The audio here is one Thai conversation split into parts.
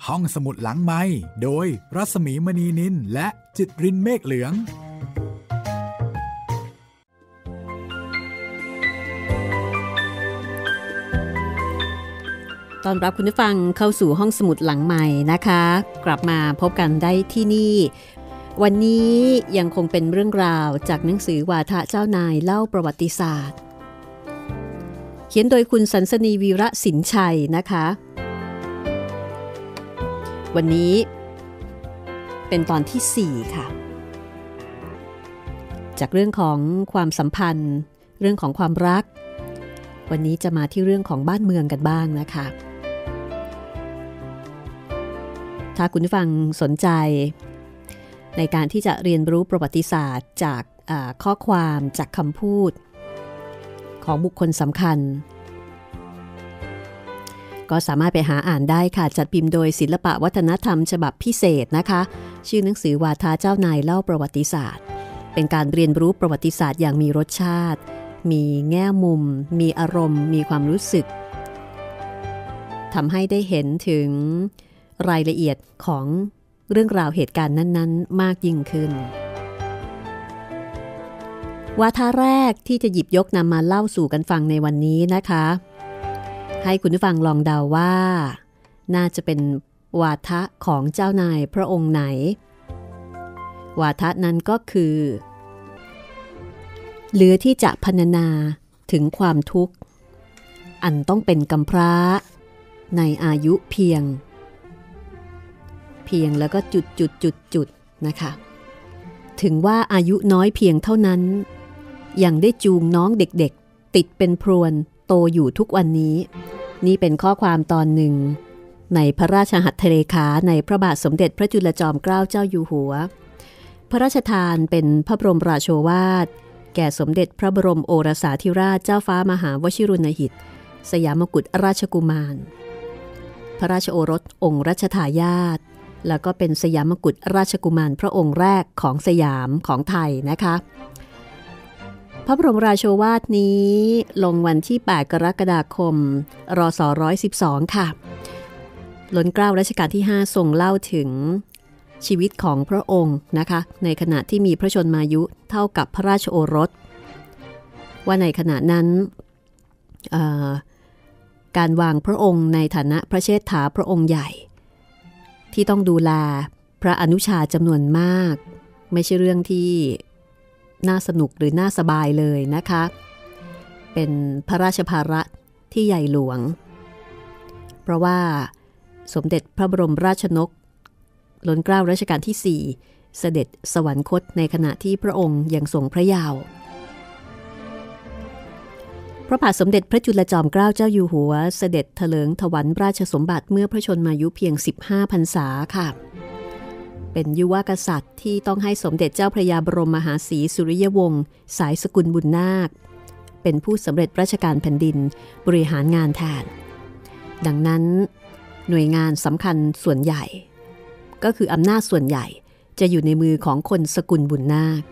ห้องสมุดหลังไมค์โดยรัศมีมณีนินและจิตรินเมฆเหลืองตอนรับคุณผู้ฟังเข้าสู่ห้องสมุดหลังใหม่นะคะกลับมาพบกันได้ที่นี่วันนี้ยังคงเป็นเรื่องราวจากหนังสือวาทะเจ้านายเล่าประวัติศาสตร์เขียนโดยคุณสันสนีวีระสินชัยนะคะวันนี้เป็นตอนที่4ค่ะจากเรื่องของความสัมพันธ์เรื่องของความรักวันนี้จะมาที่เรื่องของบ้านเมืองกันบ้างนะคะถ้าคุณผู้ฟังสนใจในการที่จะเรียนรู้ประวัติศาสตร์จากข้อความจากคำพูดของบุคคลสำคัญก็สามารถไปหาอ่านได้ค่ะจัดพิมพ์โดยศิลปะวัฒนธรรมฉบับพิเศษนะคะชื่อหนังสือวาทะเจ้านายเล่าประวัติศาสตร์เป็นการเรียนรู้ประวัติศาสตร์อย่างมีรสชาติมีแง่มุมมีอารมณ์มีความรู้สึกทำให้ได้เห็นถึงรายละเอียดของเรื่องราวเหตุการณ์นั้นๆมากยิ่งขึ้นวาทะแรกที่จะหยิบยกนำมาเล่าสู่กันฟังในวันนี้นะคะให้คุณผู้ฟังลองเดาว่าน่าจะเป็นวาทะของเจ้านายพระองค์ไหนวาทะนั้นก็คือเหลือที่จะพรรณนาถึงความทุกข์อันต้องเป็นกำพร้าในอายุเพียงแล้วก็จุดนะคะถึงว่าอายุน้อยเพียงเท่านั้นยังได้จูงน้องเด็กๆติดเป็นพรวนโตอยู่ทุกวันนี้นี่เป็นข้อความตอนหนึ่งในพระราชหัตถเลขาในพระบาทสมเด็จพระจุลจอมเกล้าเจ้าอยู่หัวพระราชทานเป็นพระบรมราโชวาทแก่สมเด็จพระบรมโอรสาธิราชเจ้าฟ้ามหาวชิรุณหิตสยามกุฎราชกุมารพระราชโอรสองค์รัชทายาทแล้วก็เป็นสยามกุฎราชกุมารพระองค์แรกของสยามของไทยนะคะพระบรมราโชวาทนี้ลงวันที่8กรกฎาคมรศ112ค่ะล้นเกล้ารัชกาลที่5ทรงเล่าถึงชีวิตของพระองค์นะคะในขณะที่มีพระชนมายุเท่ากับพระราชโอรสว่าในขณะนั้นการวางพระองค์ในฐานะพระเชษฐาพระองค์ใหญ่ที่ต้องดูแลพระอนุชาจำนวนมากไม่ใช่เรื่องที่น่าสนุกหรือน่าสบายเลยนะคะเป็นพระราชภาระที่ใหญ่หลวงเพราะว่าสมเด็จพระบรมราชชนกล้นเกล้ารัชกาลที่4เสด็จสวรรคตในขณะที่พระองค์ยังทรงพระเยาว์พระบาทสมเด็จพระจุลจอมเกล้าเจ้าอยู่หัวเสด็จเถลิงถวัลย์ราชสมบัติเมื่อพระชนมายุเพียง15พรรษาค่ะเป็นยุวกษัตริย์ที่ต้องให้สมเด็จเจ้าพระยาบรมมหาศรีสุริยวงศ์สายสกุลบุญนาคเป็นผู้สำเร็จราชการแผ่นดินบริหารงานแทนดังนั้นหน่วยงานสำคัญส่วนใหญ่ก็คืออำนาจส่วนใหญ่จะอยู่ในมือของคนสกุลบุญนาค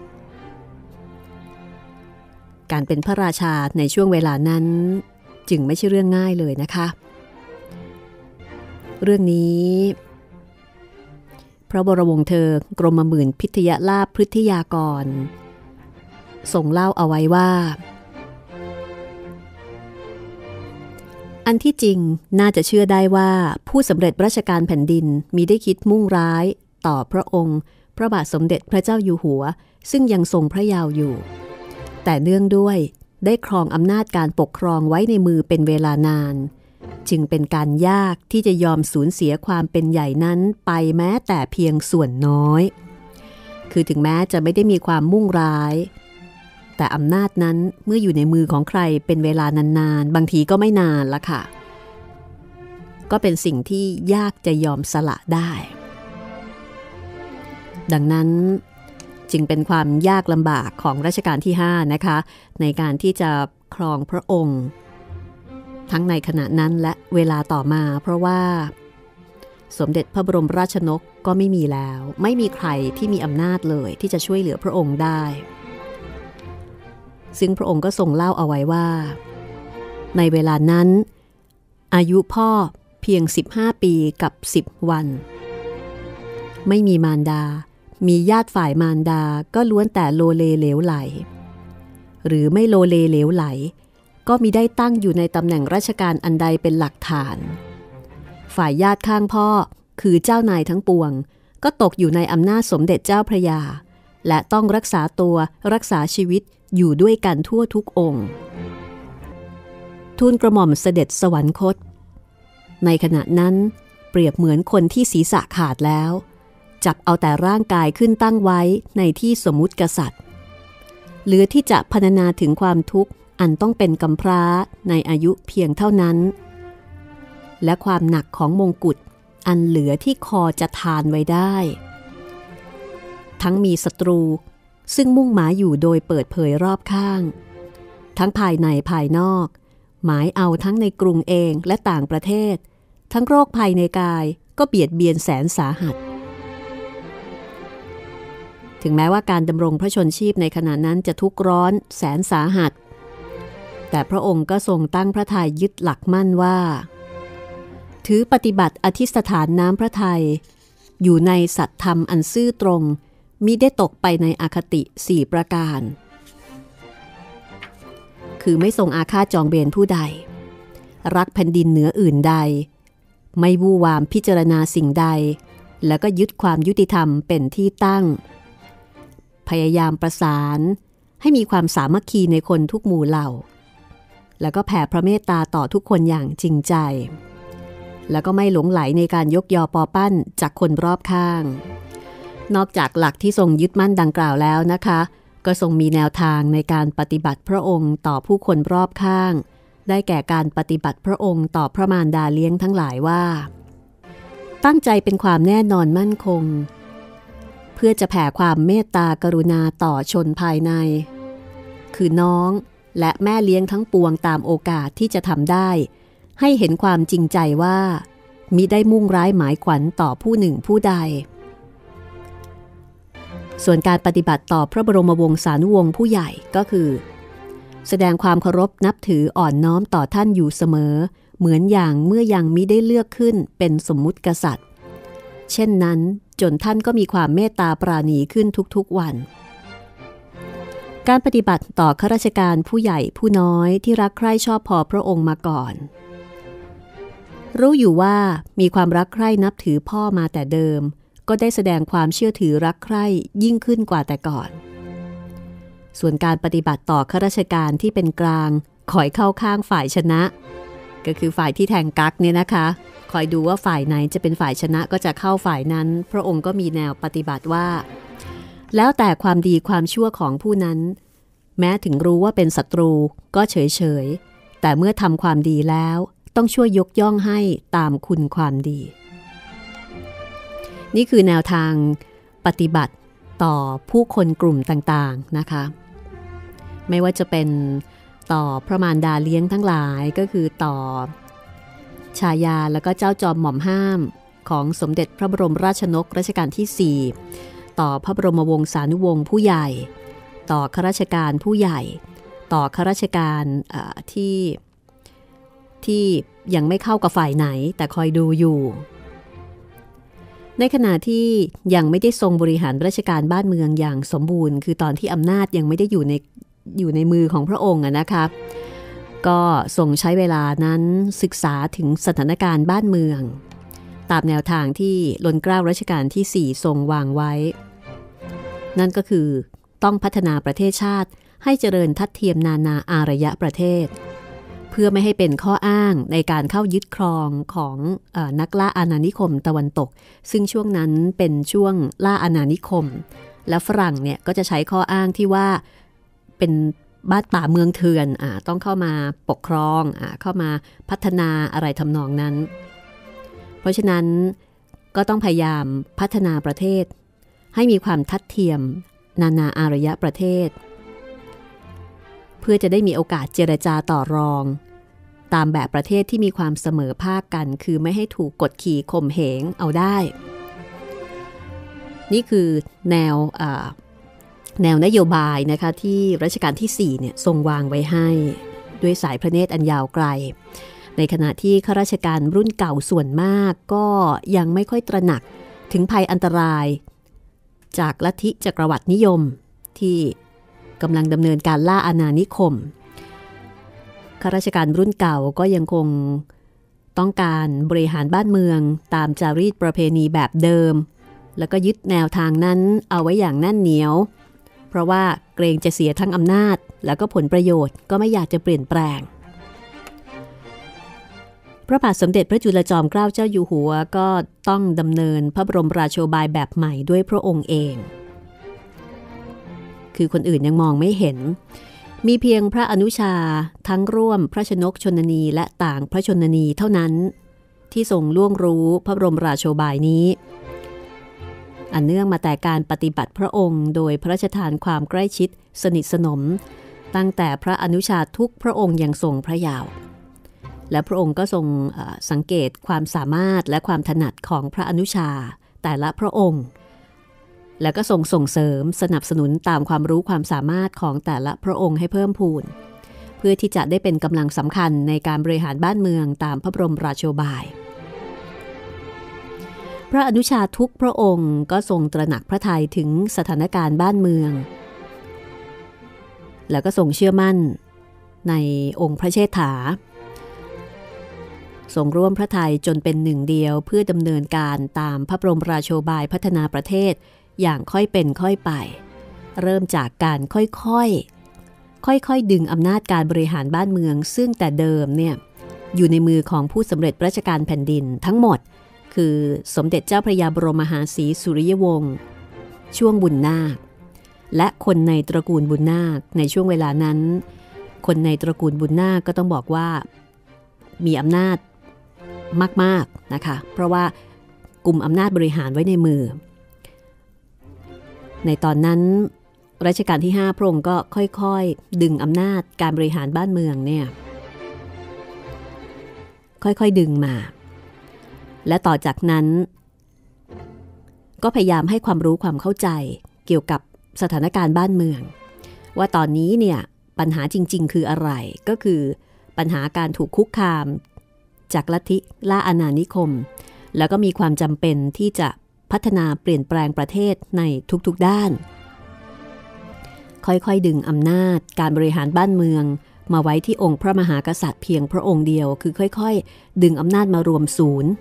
การเป็นพระราชาในช่วงเวลานั้นจึงไม่ใช่เรื่องง่ายเลยนะคะเรื่องนี้พระบรมวงศ์เธอกรมหมื่นพิทยลาภพฤทธิยากรทรงเล่าเอาไว้ว่าอันที่จริงน่าจะเชื่อได้ว่าผู้สำเร็จราชการแผ่นดินมิได้คิดมุ่งร้ายต่อพระองค์พระบาทสมเด็จพระเจ้าอยู่หัวซึ่งยังทรงพระเยาว์อยู่แต่เนื่องด้วยได้ครองอำนาจการปกครองไว้ในมือเป็นเวลานานจึงเป็นการยากที่จะยอมสูญเสียความเป็นใหญ่นั้นไปแม้แต่เพียงส่วนน้อยคือถึงแม้จะไม่ได้มีความมุ่งร้ายแต่อำนาจนั้นเมื่ออยู่ในมือของใครเป็นเวลานานๆบางทีก็ไม่นานละค่ะก็เป็นสิ่งที่ยากจะยอมสละได้ดังนั้นจึงเป็นความยากลำบากของรัชกาลที่5นะคะในการที่จะครองพระองค์ทั้งในขณะนั้นและเวลาต่อมาเพราะว่าสมเด็จพระบรมราชชนกก็ไม่มีแล้วไม่มีใครที่มีอำนาจเลยที่จะช่วยเหลือพระองค์ได้ซึ่งพระองค์ก็ทรงเล่าเอาไว้ว่าในเวลานั้นอายุพ่อเพียง15 ปีกับ10 วันไม่มีมารดามีญาติฝ่ายมารดาก็ล้วนแต่โลเลเหลวไหลหรือไม่โลเลเหลวไหลก็มิได้ตั้งอยู่ในตำแหน่งราชการอันใดเป็นหลักฐานฝ่ายญาติข้างพ่อคือเจ้านายทั้งปวงก็ตกอยู่ในอำนาจสมเด็จเจ้าพระยาและต้องรักษาตัวรักษาชีวิตอยู่ด้วยกันทั่วทุกองค์ทูลกระหม่อมเสด็จสวรรคตในขณะนั้นเปรียบเหมือนคนที่ศีรษะขาดแล้วจับเอาแต่ร่างกายขึ้นตั้งไว้ในที่สมมุติกษัตริย์เหลือที่จะพรรณนาถึงความทุกข์อันต้องเป็นกำพร้าในอายุเพียงเท่านั้นและความหนักของมงกุฎอันเหลือที่คอจะทานไว้ได้ทั้งมีศัตรูซึ่งมุ่งหมายอยู่โดยเปิดเผยรอบข้างทั้งภายในภายนอกหมายเอาทั้งในกรุงเองและต่างประเทศทั้งโรคภัยในกายก็เบียดเบียนแสนสาหัสถึงแม้ว่าการดำรงพระชนชีพในขณะนั้นจะทุกข์ร้อนแสนสาหัสแต่พระองค์ก็ทรงตั้งพระทัยยึดหลักมั่นว่าถือปฏิบัติอธิษฐานน้ำพระทัยอยู่ในสัตธรรมอันซื่อตรงมิได้ตกไปในอคติ4ประการคือไม่ทรงอาฆาตจองเวรผู้ใดรักแผ่นดินเหนืออื่นใดไม่วู่วามพิจารณาสิ่งใดแล้วก็ยึดความยุติธรรมเป็นที่ตั้งพยายามประสานให้มีความสามัคคีในคนทุกหมู่เหล่าแล้วก็แผ่พระเมตตาต่อทุกคนอย่างจริงใจแล้วก็ไม่หลงไหลในการยกยอปอปั้นจากคนรอบข้างนอกจากหลักที่ทรงยึดมั่นดังกล่าวแล้วนะคะก็ทรงมีแนวทางในการปฏิบัติพระองค์ต่อผู้คนรอบข้างได้แก่การปฏิบัติพระองค์ต่อพระมารดาเลี้ยงทั้งหลายว่าตั้งใจเป็นความแน่นอนมั่นคงเพื่อจะแผ่ความเมตตากรุณาต่อชนภายในคือน้องและแม่เลี้ยงทั้งปวงตามโอกาสที่จะทำได้ให้เห็นความจริงใจว่ามิได้มุ่งร้ายหมายขวัญต่อผู้หนึ่งผู้ใดส่วนการปฏิบัติต่อพระบรมวงศานุวงศ์ผู้ใหญ่ก็คือแสดงความเคารพนับถืออ่อนน้อมต่อท่านอยู่เสมอเหมือนอย่างเมื่อยังมิได้เลือกขึ้นเป็นสมมุติกษัตริย์เช่นนั้นจนท่านก็มีความเมตตาปราณีขึ้นทุกๆวันการปฏิบัติต่อข้าราชการผู้ใหญ่ผู้น้อยที่รักใคร่ชอบพอพระองค์มาก่อนรู้อยู่ว่ามีความรักใคร่นับถือพ่อมาแต่เดิมก็ได้แสดงความเชื่อถือรักใคร่ยิ่งขึ้นกว่าแต่ก่อนส่วนการปฏิบัติต่อข้าราชการที่เป็นกลางคอยเข้าข้างฝ่ายชนะก็คือฝ่ายที่แทงกั๊กเนี่ยนะคะคอยดูว่าฝ่ายไหนจะเป็นฝ่ายชนะก็จะเข้าฝ่ายนั้นพระองค์ก็มีแนวปฏิบัติว่าแล้วแต่ความดีความชั่วของผู้นั้นแม้ถึงรู้ว่าเป็นศัตรูก็เฉยๆแต่เมื่อทำความดีแล้วต้องช่วยยกย่องให้ตามคุณความดีนี่คือแนวทางปฏิบัติต่อผู้คนกลุ่มต่างๆนะคะไม่ว่าจะเป็นต่อพระมารดาเลี้ยงทั้งหลายก็คือต่อชายาแล้วก็เจ้าจอมหม่อมห้ามของสมเด็จพระบรมราชนกรัชกาลที่4ต่อพระบรมวงศานุวงศ์ผู้ใหญ่ต่อข้าราชการผู้ใหญ่ต่อข้าราชการที่ยังไม่เข้ากับฝ่ายไหนแต่คอยดูอยู่ในขณะที่ยังไม่ได้ทรงบริหารราชการบ้านเมืองอย่างสมบูรณ์คือตอนที่อำนาจยังไม่ได้อยู่ในมือของพระองค์นะคะก็ทรงใช้เวลานั้นศึกษาถึงสถานการณ์บ้านเมืองตามแนวทางที่ล้นเกล้ารัชกาลที่4ทรงวางไว้นั่นก็คือต้องพัฒนาประเทศชาติให้เจริญทัดเทียมนานาอารยประเทศเพื่อไม่ให้เป็นข้ออ้างในการเข้ายึดครองของนักล่าอาณานิคมตะวันตกซึ่งช่วงนั้นเป็นช่วงล่าอาณานิคมและฝรั่งเนี่ยก็จะใช้ข้ออ้างที่ว่าเป็นบ้านป่าเมืองเถื่อนต้องเข้ามาปกครองเข้ามาพัฒนาอะไรทำนองนั้นเพราะฉะนั้นก็ต้องพยายามพัฒนาประเทศให้มีความทัดเทียมนานาอารยประเทศเพื่อจะได้มีโอกาสเจรจาต่อรองตามแบบประเทศที่มีความเสมอภาคกันคือไม่ให้ถูกกดขี่ข่มเหงเอาได้นี่คือแนวนโยบายนะคะที่รัชกาลที่4เนี่ยทรงวางไว้ให้ด้วยสายพระเนตรอันยาวไกลในขณะที่ข้าราชการรุ่นเก่าส่วนมากก็ยังไม่ค่อยตระหนักถึงภัยอันตรายจากลัทธิจักรวรรดินิยมที่กำลังดำเนินการล่าอาณานิคมข้าราชการรุ่นเก่าก็ยังคงต้องการบริหารบ้านเมืองตามจารีตประเพณีแบบเดิมแล้วก็ยึดแนวทางนั้นเอาไว้อย่างแน่นเหนียวเพราะว่าเกรงจะเสียทั้งอำนาจแล้วก็ผลประโยชน์ก็ไม่อยากจะเปลี่ยนแปลงพระบาทสมเด็จพระจุลจอมเกล้าเจ้าอยู่หัวก็ต้องดำเนินพระบรมราโชบายแบบใหม่ด้วยพระองค์เองคือคนอื่นยังมองไม่เห็นมีเพียงพระอนุชาทั้งร่วมพระชนกชนนีและต่างพระชนนีเท่านั้นที่ทรงล่วงรู้พระบรมราโชบายนี้อันเนื่องมาแต่การปฏิบัติพระองค์โดยพระราชทานความใกล้ชิดสนิทสนมตั้งแต่พระอนุชาทุกพระองค์ยังทรงพระเยาว์และพระองค์ก็ทรงสังเกตความสามารถและความถนัดของพระอนุชาแต่ละพระองค์และก็ทรงส่งเสริมสนับสนุนตามความรู้ความสามารถของแต่ละพระองค์ให้เพิ่มพูนเพื่อที่จะได้เป็นกำลังสำคัญในการบริหารบ้านเมืองตามพระบรมราโชบายพระอนุชาทุกพระองค์ก็ทรงตระหนักพระทัยถึงสถานการณ์บ้านเมืองแล้วก็ทรงเชื่อมั่นในองค์พระเชษฐาทรงร่วมพระทัยจนเป็นหนึ่งเดียวเพื่อดำเนินการตามพระบรมราโชบายพัฒนาประเทศอย่างค่อยเป็นค่อยไปเริ่มจากการค่อยดึงอำนาจการบริหารบ้านเมืองซึ่งแต่เดิมเนี่ยอยู่ในมือของผู้สำเร็จราชการแผ่นดินทั้งหมดคือสมเด็จเจ้าพระยาบรมมหาศรีสุริยวงศ์ช่วงบุญนาคและคนในตระกูลบุญนาคในช่วงเวลานั้นคนในตระกูลบุญนาคก็ต้องบอกว่ามีอำนาจมากๆนะคะเพราะว่ากุมอำนาจบริหารไว้ในมือในตอนนั้นรัชกาลที่5พระองค์ก็ค่อยๆดึงอำนาจการบริหารบ้านเมืองเนี่ยค่อยๆดึงมาและต่อจากนั้นก็พยายามให้ความรู้ความเข้าใจเกี่ยวกับสถานการณ์บ้านเมืองว่าตอนนี้เนี่ยปัญหาจริงๆคืออะไรก็คือปัญหาการถูกคุกคามจากลัทธิล่าอาณานิคมแล้วก็มีความจำเป็นที่จะพัฒนาเปลี่ยนแปลงประเทศในทุกๆด้านค่อยๆดึงอำนาจการบริหารบ้านเมืองมาไว้ที่องค์พระมหากษัตริย์เพียงพระองค์เดียวคือค่อยๆดึงอำนาจมารวมศูนย์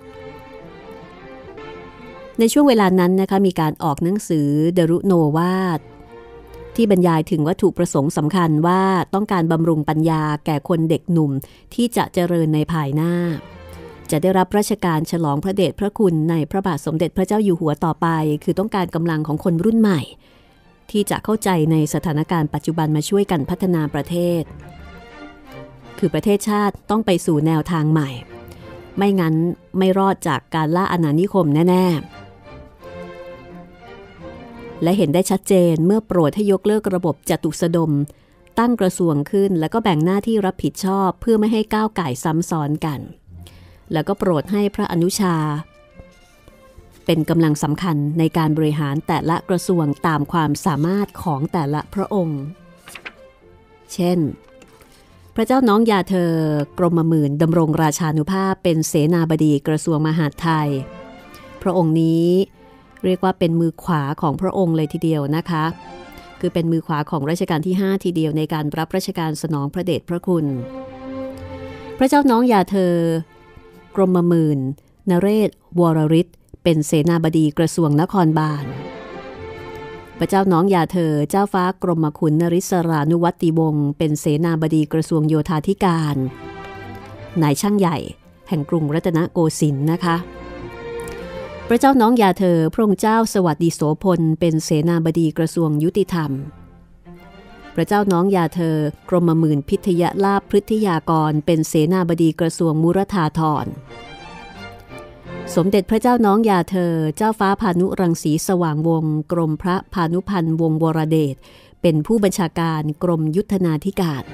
ในช่วงเวลานั้นนะคะมีการออกหนังสือเดรุโนวาทที่บรรยายถึงวัตถุประสงค์สำคัญว่าต้องการบำรุงปัญญาแก่คนเด็กหนุ่มที่จะเจริญในภายหน้าจะได้รับราชการฉลองพระเดชพระคุณในพระบาทสมเด็จพระเจ้าอยู่หัวต่อไปคือต้องการกำลังของคนรุ่นใหม่ที่จะเข้าใจในสถานการณ์ปัจจุบันมาช่วยกันพัฒนาประเทศคือประเทศชาติต้องไปสู่แนวทางใหม่ไม่งั้นไม่รอดจากการล่าอาณานิคมแน่ๆและเห็นได้ชัดเจนเมื่อโปรดให้ยกเลิกระบบจตุสดมตั้งกระทรวงขึ้นแล้วก็แบ่งหน้าที่รับผิดชอบเพื่อไม่ให้ก้าวก่ายซ้ำซ้อนกันแล้วก็โปรดให้พระอนุชาเป็นกำลังสำคัญในการบริหารแต่ละกระทรวงตามความสามารถของแต่ละพระองค์เช่นพระเจ้าน้องยาเธอกรมหมื่นดำรงราชานุภาพเป็นเสนาบดีกระทรวงมหาดไทยพระองค์นี้เรียกว่าเป็นมือขวาของพระองค์เลยทีเดียวนะคะคือเป็นมือขวาของรัชกาลที่5ทีเดียวในการรับราชการสนองพระเดชพระคุณพระเจ้าน้องยาเธอกรมหมื่นนเรศวรริศเป็นเสนาบดีกระทรวงนครบาลพระเจ้าน้องยาเธอเจ้าฟ้ากรมขุนนริศรานุวัติวงศ์เป็นเสนาบดีกระทรวงโยธาธิการนายช่างใหญ่แห่งกรุงรัตนโกสินทร์นะคะพระเจ้าน้องยาเธอพระองค์เจ้าสวัสดิโสพลเป็นเสนาบดีกระทรวงยุติธรรมพระเจ้าน้องยาเธอกรมหมื่นพิทยลาภพฤทธิยากรเป็นเสนาบดีกระทรวงมุรธาธรสมเด็จพระเจ้าน้องยาเธอเจ้าฟ้าพานุรังสีสว่างวงศ์กรมพระพานุพันธ์วงศ์วรเดชเป็นผู้บัญชาการกรมยุทธนาธิการ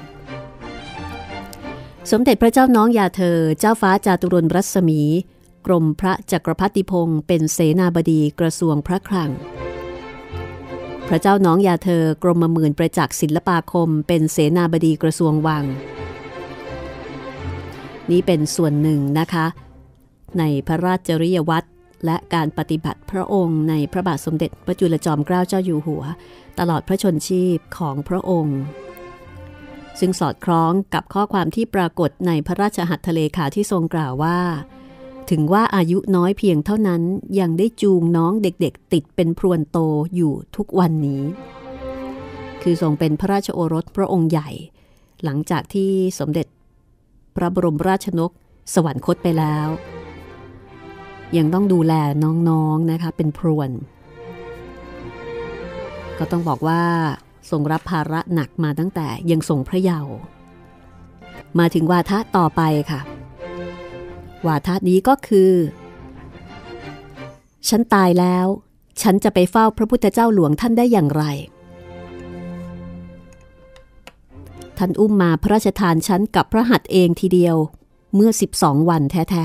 สมเด็จพระเจ้าน้องยาเธอเจ้าฟ้าจาตุรนต์รัศมีกรมพระจักรพรรดิพงศ์เป็นเสนาบดีกระทรวงพระคลังพระเจ้าน้องยาเธอกรมหมื่นประจักษ์ศิลปาคมเป็นเสนาบดีกระทรวงวังนี้เป็นส่วนหนึ่งนะคะในพระราชจริยวัตรและการปฏิบัติพระองค์ในพระบาทสมเด็จพระจุลจอมเกล้าเจ้าอยู่หัวตลอดพระชนชีพของพระองค์ซึ่งสอดคล้องกับข้อความที่ปรากฏในพระราชหัตถเลขาที่ทรงกล่าวว่าถึงว่าอายุน้อยเพียงเท่านั้นยังได้จูงน้องเด็กๆติดเป็นพรวนโตอยู่ทุกวันนี้คือทรงเป็นพระราชโอรสพระองค์ใหญ่หลังจากที่สมเด็จพระบรมราชนกสวรรคตไปแล้วยังต้องดูแลน้องๆนะคะเป็นพรวนก็ต้องบอกว่าทรงรับภาระหนักมาตั้งแต่ยังทรงพระเยาว์มาถึงวาทะต่อไปค่ะวาทะนี้ก็คือฉันตายแล้วฉันจะไปเฝ้าพระพุทธเจ้าหลวงท่านได้อย่างไรท่านอุ้มมาพระราชทานฉันกับพระหัตถ์เองทีเดียวเมื่อ12 วันแท้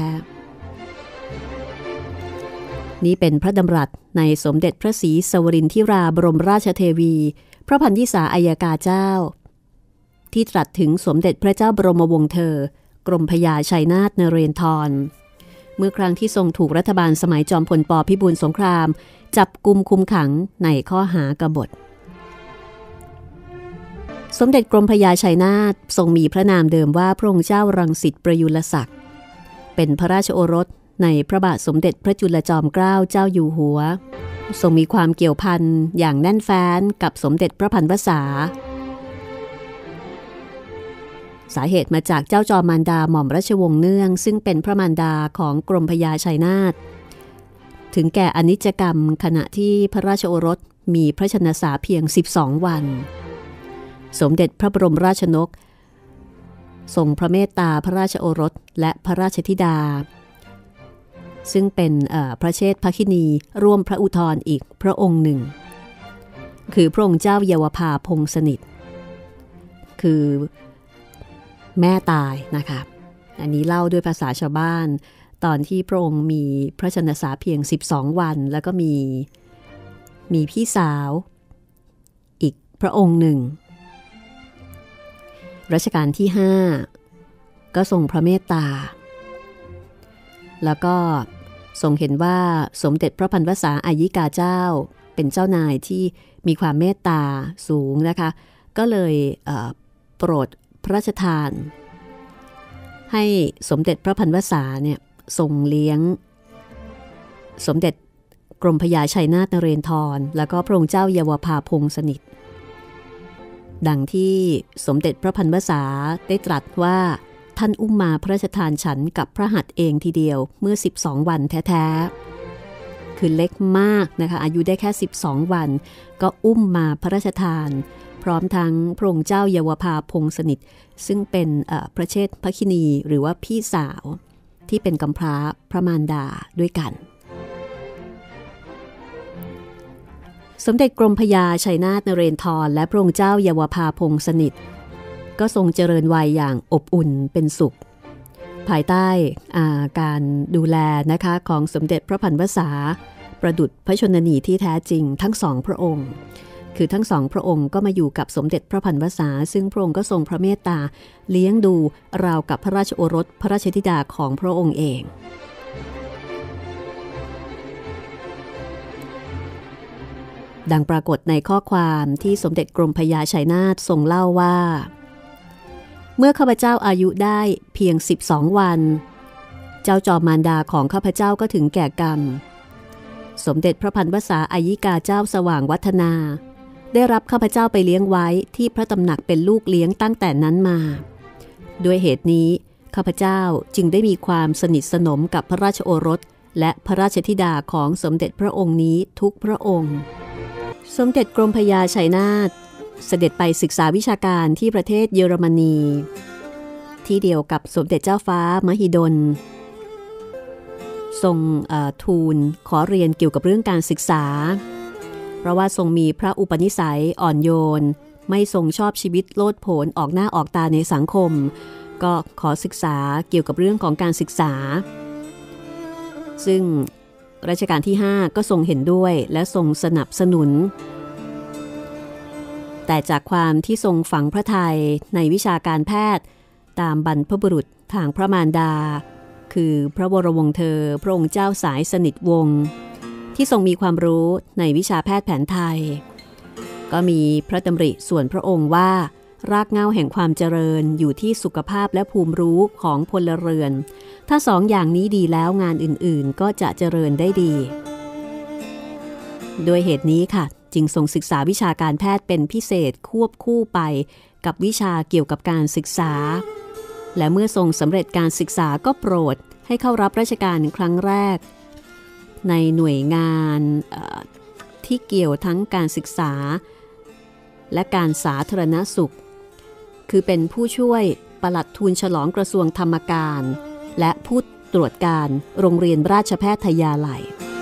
ๆนี้เป็นพระดำรัสในสมเด็จพระศรีสวรินทิราบรมราชเทวีพระพันธิสาอัยกาเจ้าที่ตรัสถึงสมเด็จพระเจ้าบรมวงศ์เธอกรมพญาชัยนาทนเรนทรเมื่อครั้งที่ทรงถูกรัฐบาลสมัยจอมพลป.พิบูลสงครามจับกุมคุมขังในข้อหากบฏสมเด็จกรมพญาชัยนาททรงมีพระนามเดิมว่าพระองค์เจ้ารังสิตประยุรศักดิ์เป็นพระราชโอรสในพระบาทสมเด็จพระจุลจอมเกล้าเจ้าอยู่หัวทรงมีความเกี่ยวพันอย่างแน่นแฟ้นกับสมเด็จพระพันวษาสาเหตุมาจากเจ้าจอมมารดาหม่อมราชวงศ์เนื่องซึ่งเป็นพระมารดาของกรมพญาชัยนาทถึงแก่อนิจกรรมขณะที่พระราชโอรสมีพระชนสาเพียง12 วันสมเด็จพระบรมราชนกทรงพระเมตตาพระราชโอรสและพระราชธิดาซึ่งเป็นพระเชษฐคินีร่วมพระอุทธรอีกพระองค์หนึ่งคือพระองค์เจ้าเยาวภาพงษ์สนิทคือแม่ตายนะคะอันนี้เล่าด้วยภาษาชาวบ้านตอนที่พระองค์มีพระชนสาเพียง12 วันแล้วก็มีพี่สาวอีกพระองค์หนึ่งรัชกาลที่5ก็ทรงพระเมตตาแล้วก็ทรงเห็นว่าสมเด็จพระพันวษาอายิกาเจ้าเป็นเจ้านายที่มีความเมตตาสูงนะคะก็เลยโปรดพระราชทานให้สมเด็จพระพันวษาเนี่ยทรงเลี้ยงสมเด็จกรมพญาชัยนาทนเรนทรแล้วก็พระองค์เจ้าเยาวภาพงษ์สนิทดังที่สมเด็จพระพันวษาได้ตรัสว่าท่านอุ้มมาพระราชทานฉันกับพระหัตถ์เองทีเดียวเมื่อ12 วันแท้ๆคือเล็กมากนะคะอายุได้แค่12 วันก็อุ้มมาพระราชทานพร้อมทั้งพระองค์เจ้าเยาวภาพงษ์สนิทซึ่งเป็นพระเชษฐคินีหรือว่าพี่สาวที่เป็นกำพร้าพระมารดาด้วยกันสมเด็จกรมพญาชัยนาทนเรนทรและพระองค์เจ้าเยาวภาพงษ์สนิทก็ทรงเจริญวัยอย่างอบอุ่นเป็นสุขภายใต้การดูแลนะคะของสมเด็จพระพันวษาประดุจพระชนนีที่แท้จริงทั้งสองพระองค์คือทั้งสองพระองค์ก็มาอยู่กับสมเด็จพระพันวษาซึ่งพระองค์ก็ทรงพระเมตตาเลี้ยงดูราวกับพระราชโอรสพระราชธิดาของพระองค์เองดังปรากฏในข้อความที่สมเด็จกรมพญาชัยนาททรงเล่าว่าเมื่อข้าพเจ้าอายุได้เพียง12 วันเจ้าจอมมารดาของข้าพเจ้าก็ถึงแก่กรรมสมเด็จพระพันวษาอายิกาเจ้าสว่างวัฒนาได้รับข้าพเจ้าไปเลี้ยงไว้ที่พระตำหนักเป็นลูกเลี้ยงตั้งแต่นั้นมาด้วยเหตุนี้ข้าพเจ้าจึงได้มีความสนิทสนมกับพระราชโอรสและพระราชธิดาของสมเด็จพระองค์นี้ทุกพระองค์สมเด็จกรมพญาชัยนาทเสด็จไปศึกษาวิชาการที่ประเทศเยอรมนีที่เดียวกับสมเด็จเจ้าฟ้ามหิดลทรงทูลขอเรียนเกี่ยวกับเรื่องการศึกษาเพราะว่าทรงมีพระอุปนิสัยอ่อนโยนไม่ทรงชอบชีวิตโลดโผนออกหน้าออกตาในสังคมก็ขอศึกษาเกี่ยวกับเรื่องของการศึกษาซึ่งรัชกาลที่5ก็ทรงเห็นด้วยและทรงสนับสนุนแต่จากความที่ทรงฝังพระทัยในวิชาการแพทย์ตามบรรพบุรุษทางพระมารดาคือพระวรวงศ์เธอพระองค์เจ้าสายสนิทวงศ์ที่ทรงมีความรู้ในวิชาแพทย์แผนไทยก็มีพระดำริส่วนพระองค์ว่ารากเหง้าแห่งความเจริญอยู่ที่สุขภาพและภูมิรู้ของพลเรือนถ้าสองอย่างนี้ดีแล้วงานอื่นๆก็จะเจริญได้ดีโดยเหตุนี้ค่ะจึงทรงศึกษาวิชาการแพทย์เป็นพิเศษควบคู่ไปกับวิชาเกี่ยวกับการศึกษาและเมื่อทรงสำเร็จการศึกษาก็โปรดให้เข้ารับราชการครั้งแรกในหน่วยงานที่เกี่ยวทั้งการศึกษาและการสาธารณสุขคือเป็นผู้ช่วยปลัดทูลฉลองกระทรวงธรรมการและผู้ตรวจการโรงเรียนราชแพทยาลัย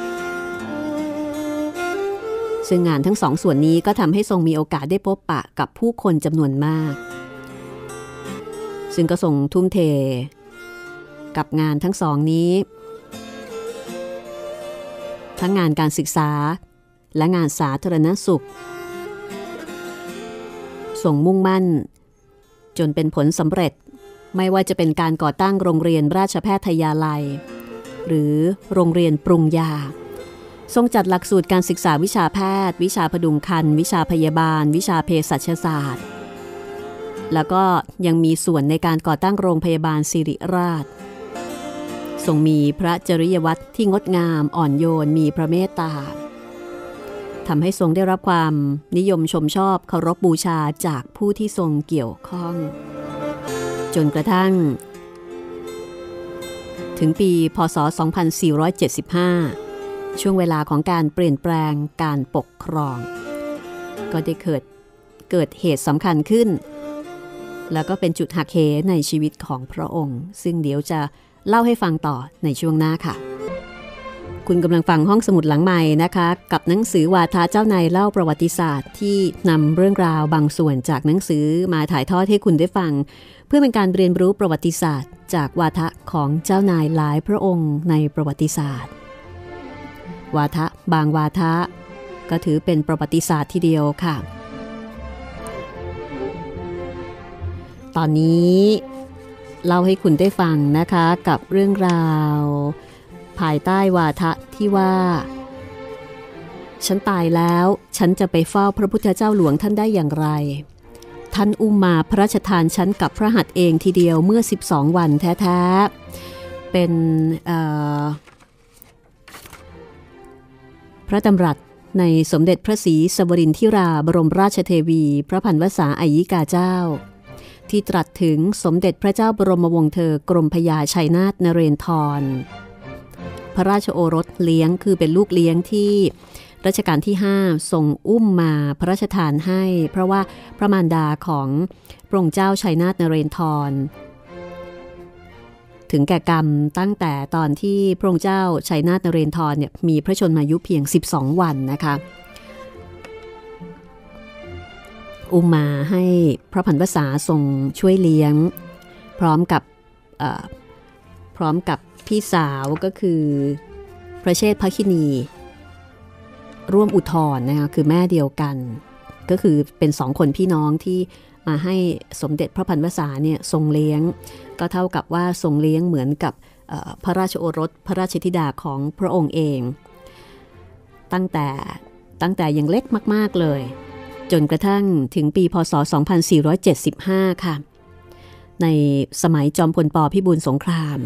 ซึ่งงานทั้งสองส่วนนี้ก็ทำให้ทรงมีโอกาสได้พบปะกับผู้คนจำนวนมากซึ่งก็ทรงทุ่มเทกับงานทั้งสองนี้ทั้งงานการศึกษาและงานสาธารณสุขทรงมุ่งมั่นจนเป็นผลสำเร็จไม่ว่าจะเป็นการก่อตั้งโรงเรียนราชแพทยาลัยหรือโรงเรียนปรุงยาทรงจัดหลักสูตรการศึกษาวิชาแพทย์วิชาพดุงครรภ์วิชาพยาบาลวิชาเภสัชศาสตร์แล้วก็ยังมีส่วนในการก่อตั้งโรงพยาบาลศิริราชทรงมีพระจริยวัตรที่งดงามอ่อนโยนมีพระเมตตาทำให้ทรงได้รับความนิยมชมชอบเคารพบูชาจากผู้ที่ทรงเกี่ยวข้องจนกระทั่งถึงปีพ.ศ. 2475ช่วงเวลาของการเปลี่ยนแปลงการปกครองก็ได้เกิดเหตุสำคัญขึ้นแล้วก็เป็นจุดหักเหในชีวิตของพระองค์ซึ่งเดี๋ยวจะเล่าให้ฟังต่อในช่วงหน้าค่ะคุณกำลังฟังห้องสมุดหลังใหม่นะคะกับหนังสือวาทะเจ้านายเล่าประวัติศาสตร์ที่นำเรื่องราวบางส่วนจากหนังสือมาถ่ายทอดให้คุณได้ฟังเพื่อเป็นการเรียนรู้ประวัติศาสตร์จากวาทะของเจ้านายหลายพระองค์ในประวัติศาสตร์วาทะบางวาทะก็ถือเป็นประวัติศาสตร์ทีเดียวค่ะตอนนี้เล่าให้คุณได้ฟังนะคะกับเรื่องราวภายใต้วาทะที่ว่าฉันตายแล้วฉันจะไปเฝ้าพระพุทธเจ้าหลวงท่านได้อย่างไรท่านอุ้มมาพระราชทานฉันกับพระหัตถ์เองทีเดียวเมื่อ12วันแท้ๆเป็นพระดำรัสในสมเด็จพระศรีสวรินทิราบรมราชเทวีพระพันวษาอัยยิกาเจ้าที่ตรัสถึงสมเด็จพระเจ้าบรมวงศ์เธอกรมพระยาชัยนาทนเรนทรพระราชโอรสเลี้ยงคือเป็นลูกเลี้ยงที่รัชกาลที่5ทรงอุ้มมาพระราชทานให้เพราะว่าพระมารดาของพระองค์เจ้าชัยนาทนเรนทรถึงแก่กรรมตั้งแต่ตอนที่พระองค์เจ้าชัยนาทนเรนทรเนี่ยมีพระชนมายุเพียง12วันนะคะอุ้มมาให้พระพันวษาทรงช่วยเลี้ยงพร้อมกับพี่สาวก็คือพระเชษฐพระคินีร่วมอุทธรนะคะคือแม่เดียวกันก็คือเป็น2คนพี่น้องที่มาให้สมเด็จพระพันวษาเนี่ยทรงเลี้ยงก็เท่ากับว่าทรงเลี้ยงเหมือนกับพระราชโอรสพระราชธิดาของพระองค์เองตั้งแต่ยังเล็กมากๆเลยจนกระทั่งถึงปีพ.ศ. 2475ค่ะในสมัยจอมพลป.พิบูลสงคราม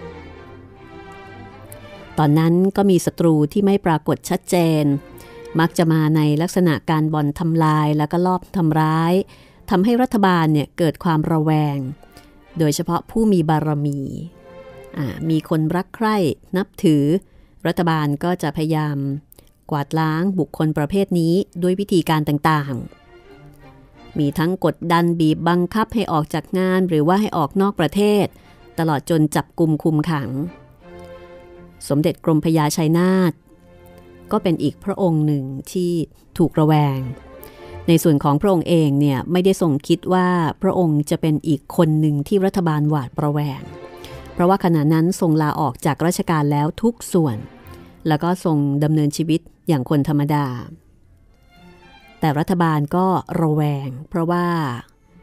ตอนนั้นก็มีศัตรูที่ไม่ปรากฏชัดเจนมักจะมาในลักษณะการบ่อนทำลายแล้วก็ลอบทำร้ายทำให้รัฐบาลเนี่ยเกิดความระแวงโดยเฉพาะผู้มีบารมีคนรักใคร่นับถือรัฐบาลก็จะพยายามกวาดล้างบุคคลประเภทนี้ด้วยวิธีการต่างๆมีทั้งกดดันบีบบังคับให้ออกจากงานหรือว่าให้ออกนอกประเทศตลอดจนจับกุมคุมขังสมเด็จกรมพระยาชัยนาทก็เป็นอีกพระองค์หนึ่งที่ถูกระแวงในส่วนของพระองค์เองเนี่ยไม่ได้ทรงคิดว่าพระองค์จะเป็นอีกคนหนึ่งที่รัฐบาลหวาดระแวงเพราะว่าขณะนั้นทรงลาออกจากราชการแล้วทุกส่วนแล้วก็ทรงดำเนินชีวิตอย่างคนธรรมดาแต่รัฐบาลก็ระแวงเพราะว่า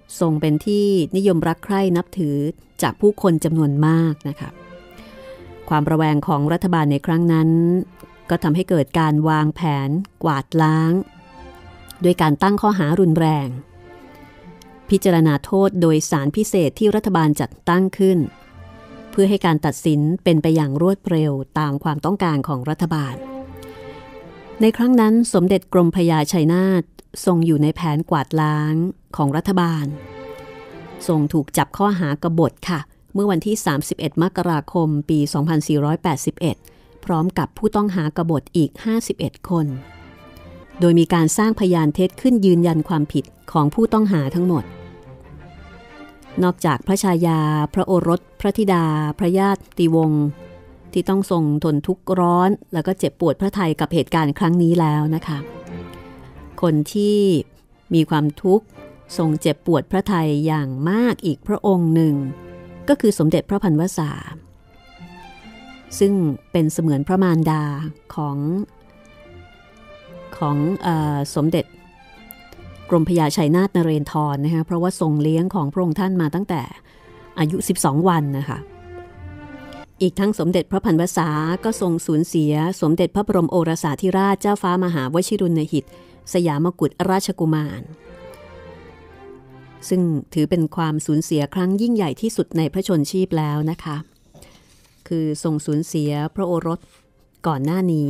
ทรงเป็นที่นิยมรักใคร่นับถือจากผู้คนจำนวนมากนะคะความระแวงของรัฐบาลในครั้งนั้นก็ทำให้เกิดการวางแผนกวาดล้างด้วยการตั้งข้อหารุนแรงพิจารณาโทษโดยศาลพิเศษที่รัฐบาลจัดตั้งขึ้นเพื่อให้การตัดสินเป็นไปอย่างรวดเร็วตามความต้องการของรัฐบาลในครั้งนั้นสมเด็จกรมพระยาชัยนาททรงอยู่ในแผนกวาดล้างของรัฐบาลทรงถูกจับข้อหากบฏค่ะเมื่อวันที่31มกราคมปี2481พร้อมกับผู้ต้องหากบฏอีก51คนโดยมีการสร้างพยานเท็จขึ้นยืนยันความผิดของผู้ต้องหาทั้งหมดนอกจากพระชายาพระโอรสพระธิดาพระญาติวงศ์ที่ต้องทรงทนทุกข์ร้อนแล้วก็เจ็บปวดพระทัยกับเหตุการณ์ครั้งนี้แล้วนะคะคนที่มีความทุกข์ทรงเจ็บปวดพระทัยอย่างมากอีกพระองค์หนึ่งก็คือสมเด็จพระพันวษาซึ่งเป็นเสมือนพระมารดาของสมเด็จกรมพระยาชัยนาทนเรนทรนะคะเพราะว่าทรงเลี้ยงของพระองค์ท่านมาตั้งแต่อายุ12วันนะคะอีกทั้งสมเด็จพระพันวษาก็ทรงสูญเสียสมเด็จพระบรมโอรสาธิราชเจ้าฟ้ามหาวชิรุณหิตสยามกุฎราชกุมารซึ่งถือเป็นความสูญเสียครั้งยิ่งใหญ่ที่สุดในพระชนชีพแล้วนะคะคือทรงสูญเสียพระโอรสก่อนหน้านี้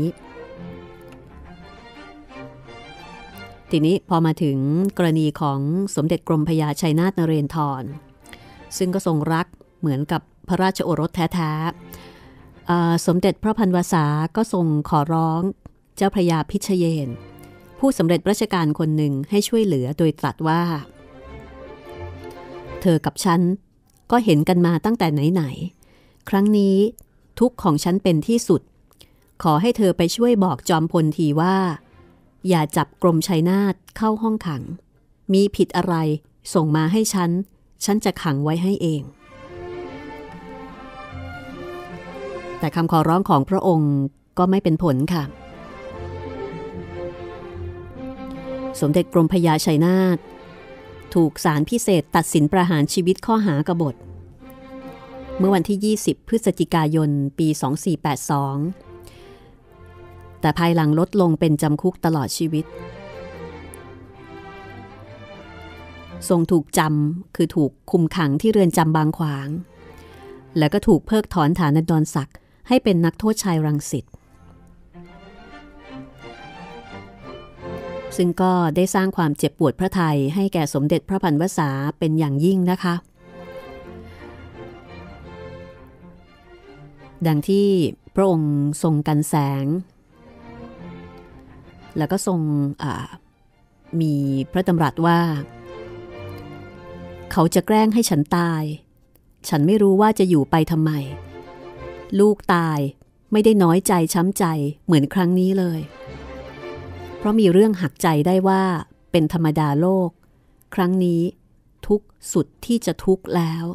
ทีนี้พอมาถึงกรณีของสมเด็จกรมพระยาชัยนาทนเรนทรซึ่งก็ทรงรักเหมือนกับพระราชโอรสแท้ๆสมเด็จพระพันวษาก็ทรงขอร้องเจ้าพระยาพิชเยนผู้สำเร็จราชการคนหนึ่งให้ช่วยเหลือโดยตรัสว่าเธอกับฉันก็เห็นกันมาตั้งแต่ไหนๆครั้งนี้ทุกข์ของฉันเป็นที่สุดขอให้เธอไปช่วยบอกจอมพลทีว่าอย่าจับกรมชัยนาทเข้าห้องขังมีผิดอะไรส่งมาให้ฉันจะขังไว้ให้เองแต่คำขอร้องของพระองค์ก็ไม่เป็นผลค่ะสมเด็จกรมพระยาชัยนาทถูกศาลพิเศษตัดสินประหารชีวิตข้อหากบฏเมื่อวันที่20พฤศจิกายนปี2482แต่ภายหลังลดลงเป็นจำคุกตลอดชีวิตทรงถูกจำคือถูกคุมขังที่เรือนจำบางขวางแล้วก็ถูกเพิกถอนฐานันดรศักดิ์ให้เป็นนักโทษชายรังสิตซึ่งก็ได้สร้างความเจ็บปวดพระทัยให้แก่สมเด็จพระพันวษาเป็นอย่างยิ่งนะคะดังที่พระองค์ทรงกันแสงแล้วก็ทรงมีพระดำรัสว่าเขาจะแกล้งให้ฉันตายฉันไม่รู้ว่าจะอยู่ไปทำไมลูกตายไม่ได้น้อยใจช้ำใจเหมือนครั้งนี้เลยเพราะมีเรื่องหักใจได้ว่าเป็นธรรมดาโลกครั้งนี้ทุกข์สุดที่จะทุกข์แล้ว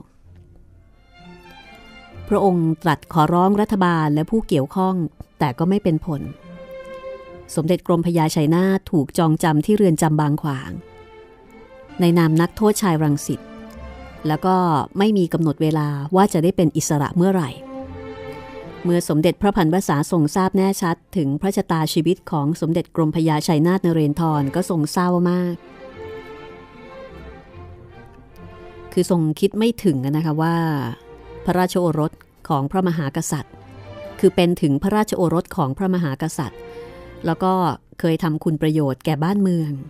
พระองค์ตรัสขอร้องรัฐบาลและผู้เกี่ยวข้องแต่ก็ไม่เป็นผลสมเด็จกรมพระยาชัยนาทถูกจองจำที่เรือนจำบางขวางในนามนักโทษชายรังสิตแล้วก็ไม่มีกำหนดเวลาว่าจะได้เป็นอิสระเมื่อไหร่เมื่อสมเด็จพระพันวษาทรงทราบแน่ชัดถึงพระชะตาชีวิตของสมเด็จกรมพระยาชัยนาทนเรนทรก็ทรงเศร้ามากคือทรงคิดไม่ถึงนะคะว่าพระราชโอรสของพระมหากษัตริย์คือเป็นถึงพระราชโอรสของพระมหากษัตริย์แล้วก็เคยทำคุณประโยชน์แก่บ้านเมือง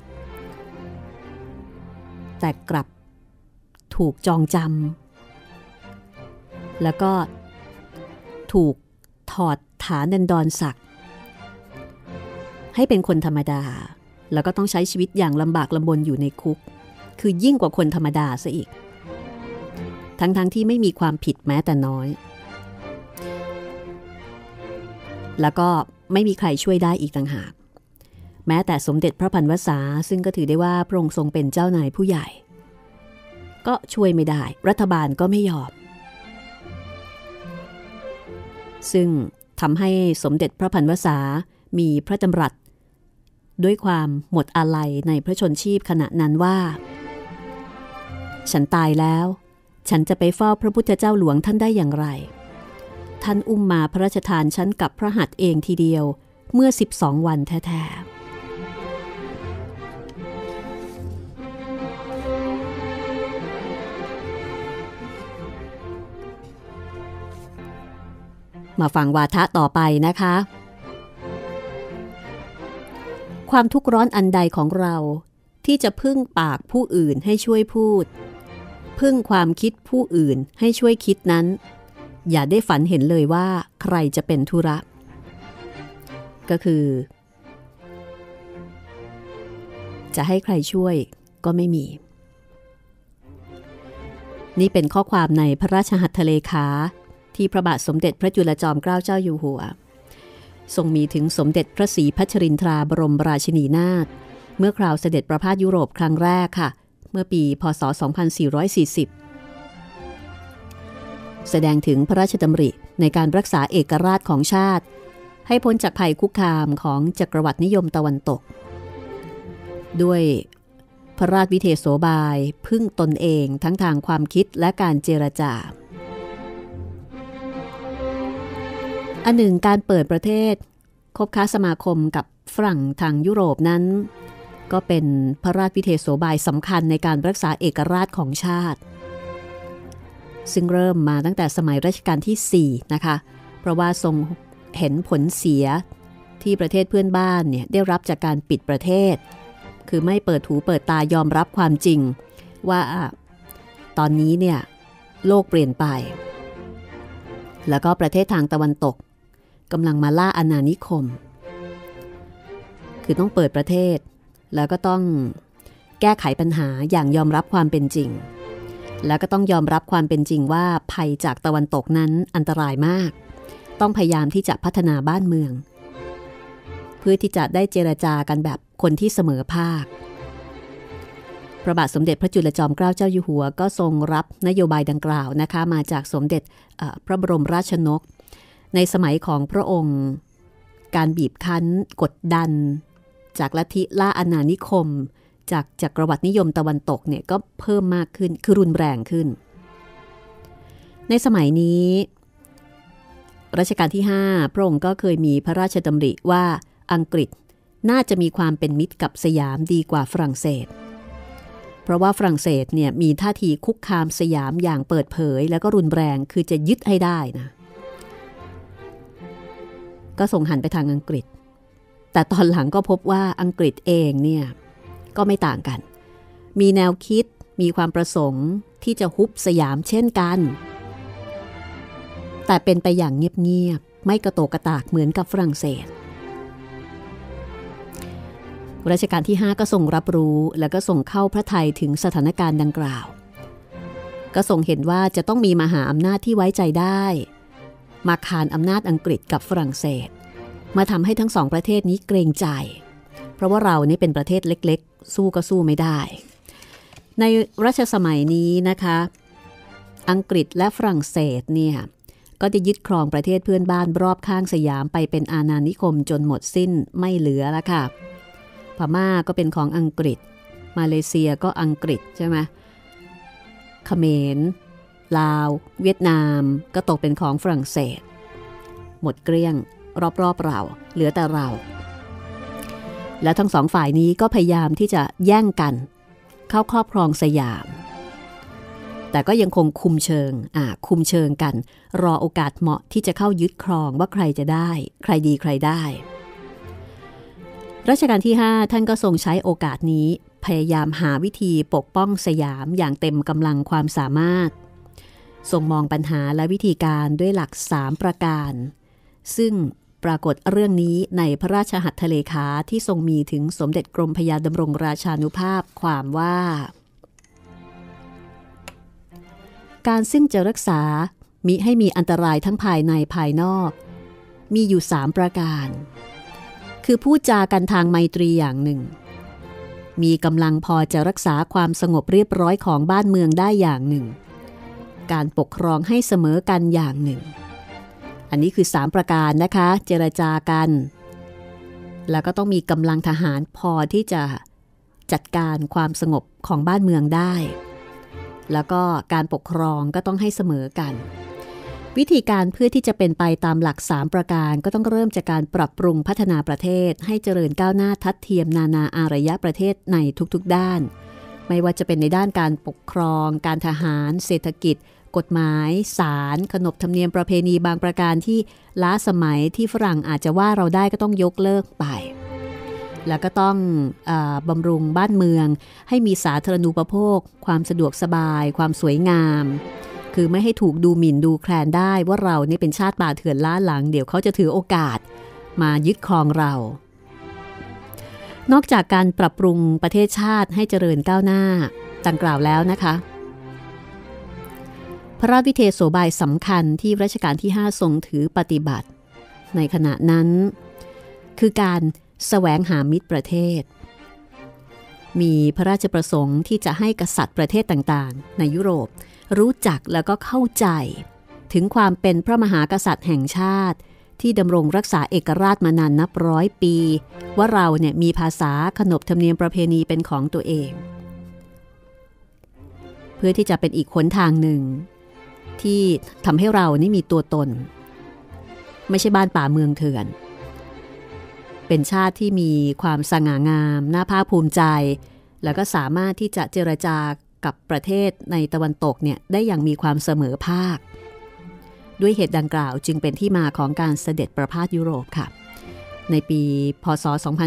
แต่กลับถูกจองจำแล้วก็ถูกถอดฐานันดรศักดิ์ให้เป็นคนธรรมดาแล้วก็ต้องใช้ชีวิตอย่างลำบากลำบนอยู่ในคุกคือยิ่งกว่าคนธรรมดาซะอีกทั้งที่ไม่มีความผิดแม้แต่น้อยแล้วก็ไม่มีใครช่วยได้อีกต่างหากแม้แต่สมเด็จพระพันวษาซึ่งก็ถือได้ว่าพระองค์ทรงเป็นเจ้านายผู้ใหญ่ก็ช่วยไม่ได้รัฐบาลก็ไม่ยอมซึ่งทำให้สมเด็จพระพันวษามีพระดำรัสด้วยความหมดอาลัยในพระชนชีพขณะนั้นว่าฉันตายแล้วฉันจะไปเฝ้าพระพุทธเจ้าหลวงท่านได้อย่างไรท่านอุ้มมาพระราชทานฉันกับพระหัตถ์เองทีเดียวเมื่อ12 วันแท้ๆมาฟังวาทะต่อไปนะคะความทุกข์ร้อนอันใดของเราที่จะพึ่งปากผู้อื่นให้ช่วยพูดพึ่งความคิดผู้อื่นให้ช่วยคิดนั้นอย่าได้ฝันเห็นเลยว่าใครจะเป็นธุระก็คือจะให้ใครช่วยก็ไม่มีนี่เป็นข้อความในพระราชหัตถเลขาที่พระบาทสมเด็จพระจุลจอมเกล้าเจ้าอยู่หัวทรงมีถึงสมเด็จพระศรีพัชรินทราบรมราชินีนาถเมื่อคราวเสด็จประพาสยุโรปครั้งแรกค่ะเมื่อปีพ.ศ. 2440 แสดงถึงพระราชดำริในการรักษาเอกราชของชาติให้พ้นจากภัยคุกคามของจักรวรรดินิยมตะวันตกด้วยพระราชวิเทโสบายพึ่งตนเองทั้งทางความคิดและการเจรจาอันหนึ่งการเปิดประเทศคบค้าสมาคมกับฝรั่งทางยุโรปนั้นก็เป็นพระราชวิเทโสบายสำคัญในการรักษาเอกราชของชาติซึ่งเริ่มมาตั้งแต่สมัยรัชกาลที่4นะคะเพราะว่าทรงเห็นผลเสียที่ประเทศเพื่อนบ้านเนี่ยได้รับจากการปิดประเทศคือไม่เปิดหูเปิดตายอมรับความจริงว่าตอนนี้เนี่ยโลกเปลี่ยนไปแล้วก็ประเทศทางตะวันตกกำลังมาล่าอาณานิคมคือต้องเปิดประเทศแล้วก็ต้องแก้ไขปัญหาอย่างยอมรับความเป็นจริงแล้วก็ต้องยอมรับความเป็นจริงว่าภัยจากตะวันตกนั้นอันตรายมากต้องพยายามที่จะพัฒนาบ้านเมืองเพื่อที่จะได้เจรจากันแบบคนที่เสมอภาคพระบาทสมเด็จพระจุลจอมเกล้าเจ้าอยู่หัวก็ทรงรับนโยบายดังกล่าวนะคะมาจากสมเด็จพระบรมราชนกในสมัยของพระองค์การบีบคั้นกดดันจากลัทธิล่าอาณานิคมจากจักรวรรดินิยมตะวันตกเนี่ยก็เพิ่มมากขึ้นคือรุนแรงขึ้นในสมัยนี้รัชกาลที่5พระองค์ก็เคยมีพระราชดำริว่าอังกฤษน่าจะมีความเป็นมิตรกับสยามดีกว่าฝรั่งเศสเพราะว่าฝรั่งเศสเนี่ยมีท่าทีคุกคามสยามอย่างเปิดเผยแล้วก็รุนแรงคือจะยึดให้ได้นะก็ส่งหันไปทางอังกฤษแต่ตอนหลังก็พบว่าอังกฤษเองเนี่ยก็ไม่ต่างกันมีแนวคิดมีความประสงค์ที่จะฮุบสยามเช่นกันแต่เป็นไปอย่างเงียบๆไม่กระโตกกระตากเหมือนกับฝรั่งเศสรัชกาลที่5ก็ทรงรับรู้แล้วก็ส่งเข้าพระทัยถึงสถานการณ์ดังกล่าวก็ทรงเห็นว่าจะต้องมีมหาอำนาจที่ไว้ใจได้มาคานอำนาจอังกฤษกับฝรั่งเศสมาทำให้ทั้งสองประเทศนี้เกรงใจเพราะว่าเรานี่เป็นประเทศเล็กๆสู้ก็สู้ไม่ได้ในรัชสมัยนี้นะคะอังกฤษและฝรั่งเศสเนี่ยก็จะยึดครองประเทศเพื่อนบ้านรอบข้างสยามไปเป็นอาณานิคมจนหมดสิ้นไม่เหลือแล้วค่ะพม่าก็เป็นของอังกฤษมาเลเซียก็อังกฤษใช่ไหมเขมรลาวเวียดนามก็ตกเป็นของฝรั่งเศสหมดเกลี้ยงรอบๆเราเหลือแต่เราแล้วทั้งสองฝ่ายนี้ก็พยายามที่จะแย่งกันเข้าครอบครองสยามแต่ก็ยังคงคุมเชิงกันรอโอกาสเหมาะที่จะเข้ายึดครองว่าใครจะได้ใครดีใครได้รัชกาลที่5ท่านก็ทรงใช้โอกาสนี้พยายามหาวิธีปกป้องสยามอย่างเต็มกำลังความสามารถทรงมองปัญหาและวิธีการด้วยหลัก3ประการซึ่งปรากฏเรื่องนี้ในพระราชหัตถเลขาที่ทรงมีถึงสมเด็จกรมพระยาดำรงราชานุภาพความว่าการซึ่งจะรักษามิให้มีอันตรายทั้งภายในภายนอกมีอยู่3ประการคือพูดจากันทางไมตรีอย่างหนึ่งมีกำลังพอจะรักษาความสงบเรียบร้อยของบ้านเมืองได้อย่างหนึ่งการปกครองให้เสมอกันอย่างหนึ่งอันนี้คือ3ประการนะคะเจรจากันแล้วก็ต้องมีกำลังทหารพอที่จะจัดการความสงบของบ้านเมืองได้แล้วก็การปกครองก็ต้องให้เสมอกันวิธีการเพื่อที่จะเป็นไปตามหลัก3ประการก็ต้องเริ่มจากการปรับปรุงพัฒนาประเทศให้เจริญก้าวหน้าทัดเทียมนานาอารยประเทศในทุกๆด้านไม่ว่าจะเป็นในด้านการปกครองการทหารเศรษฐกิจกฎหมายศาลขนบธรรมเนียมประเพณีบางประการที่ล้าสมัยที่ฝรั่งอาจจะว่าเราได้ก็ต้องยกเลิกไปแล้วก็ต้องบำรุงบ้านเมืองให้มีสาธารณูปโภคความสะดวกสบายความสวยงามคือไม่ให้ถูกดูหมิ่นดูแคลนได้ว่าเรานี่เป็นชาติป่าเถื่อนล้าหลังเดี๋ยวเขาจะถือโอกาสมายึดครองเรานอกจากการปรับปรุงประเทศชาติให้เจริญก้าวหน้าดังกล่าวแล้วนะคะพระราชวิเทศโสบายสำคัญที่รัชกาลที่5ทรงถือปฏิบัติในขณะนั้นคือการแสวงหามิตรประเทศมีพระราชประสงค์ที่จะให้กษัตริย์ประเทศต่างๆในยุโรปรู้จักแล้วก็เข้าใจถึงความเป็นพระมหากษัตริย์แห่งชาติที่ดำรงรักษาเอกราชมานานนับร้อยปีว่าเราเนี่ยมีภาษาขนบธรรมเนียมประเพณีเป็นของตัวเองเพื่อที่จะเป็นอีกหนทางหนึ่งที่ทำให้เรานี่มีตัวตนไม่ใช่บ้านป่าเมืองเถื่อนเป็นชาติที่มีความสง่างามน่าภาคภูมิใจแล้วก็สามารถที่จะเจรจากับประเทศในตะวันตกเนี่ยได้อย่างมีความเสมอภาคด้วยเหตุดังกล่าวจึงเป็นที่มาของการเสด็จประพาสยุโรปค่ะในปีพ.ศ.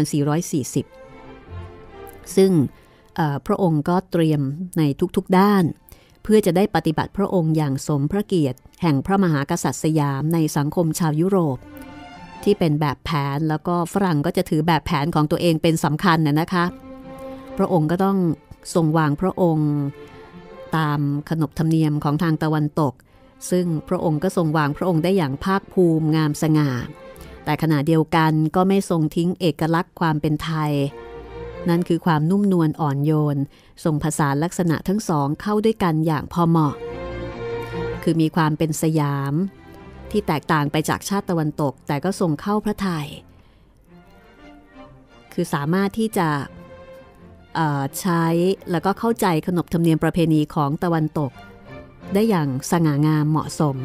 2440ซึ่งพระองค์ก็เตรียมในทุกๆด้านเพื่อจะได้ปฏิบัติพระองค์อย่างสมพระเกียรติแห่งพระมหากษัตริย์สยามในสังคมชาวยุโรปที่เป็นแบบแผนแล้วก็ฝรั่งก็จะถือแบบแผนของตัวเองเป็นสำคัญนะคะพระองค์ก็ต้องทรงวางพระองค์ตามขนบธรรมเนียมของทางตะวันตกซึ่งพระองค์ก็ทรงวางพระองค์ได้อย่างภาคภูมิงามสง่าแต่ขณะเดียวกันก็ไม่ทรงทิ้งเอกลักษณ์ความเป็นไทยนั่นคือความนุ่มนวลอ่อนโยนทรงผสานลักษณะทั้งสองเข้าด้วยกันอย่างพอเหมาะคือมีความเป็นสยามที่แตกต่างไปจากชาติตะวันตกแต่ก็ทรงเข้าพระทัยคือสามารถที่จะใช้แล้วก็เข้าใจขนบธรรมเนียมประเพณีของตะวันตกได้อย่างสง่างามเหมาะสม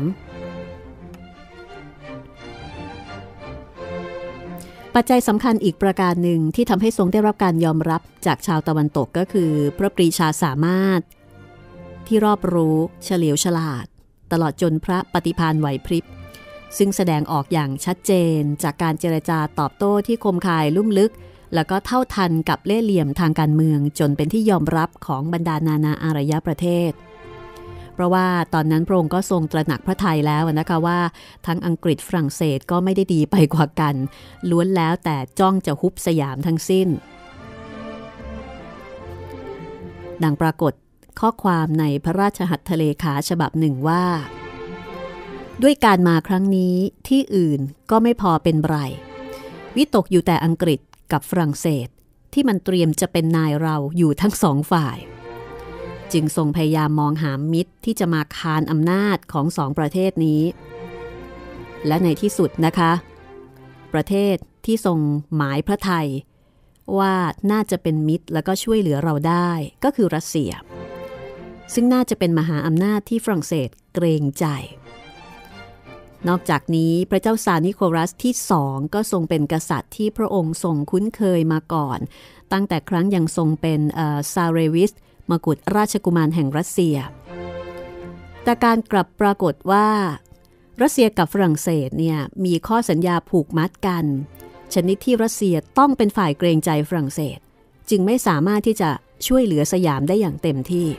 ปัจจัยสำคัญอีกประการหนึ่งที่ทำให้ทรงได้รับการยอมรับจากชาวตะวันตกก็คือพระปรีชาสามารถที่รอบรู้เฉลียวฉลาดตลอดจนพระปฏิภาณไหวพริบซึ่งแสดงออกอย่างชัดเจนจากการเจรจาตอบโต้ที่คมคายลุ่มลึกแล้วก็เท่าทันกับเล่ห์เหลี่ยมทางการเมืองจนเป็นที่ยอมรับของบรรดานานาอารยประเทศเพราะว่าตอนนั้นพระองค์ก็ทรงตระหนักพระทัยแล้วนะคะว่าทั้งอังกฤษฝรั่งเศสก็ไม่ได้ดีไปกว่ากันล้วนแล้วแต่จ้องจะฮุบสยามทั้งสิ้นดังปรากฏข้อความในพระราชหัตถเลขาฉบับหนึ่งว่าด้วยการมาครั้งนี้ที่อื่นก็ไม่พอเป็นไรวิตกอยู่แต่อังกฤษกับฝรั่งเศสที่มันเตรียมจะเป็นนายเราอยู่ทั้งสองฝ่ายจึงทรงพยายามมองหามิตรที่จะมาคานอำนาจของสองประเทศนี้และในที่สุดนะคะประเทศที่ทรงหมายพระทัยว่าน่าจะเป็นมิตรแล้วก็ช่วยเหลือเราได้ก็คือรัสเซียซึ่งน่าจะเป็นมหาอำนาจที่ฝรั่งเศสเกรงใจนอกจากนี้พระเจ้าซาร์นิโคลัสที่2ก็ทรงเป็นกษัตริย์ที่พระองค์ทรงคุ้นเคยมาก่อนตั้งแต่ครั้งยังทรงเป็นซาเรวิสมกุฎราชกุมารแห่งรัสเซียแต่การกลับปรากฏว่ารัสเซียกับฝรั่งเศสเนี่ยมีข้อสัญญาผูกมัดกันชนิดที่รัสเซียต้องเป็นฝ่ายเกรงใจฝรั่งเศสจึงไม่สามารถที่จะช่วยเหลือสยามได้อย่างเต็มที่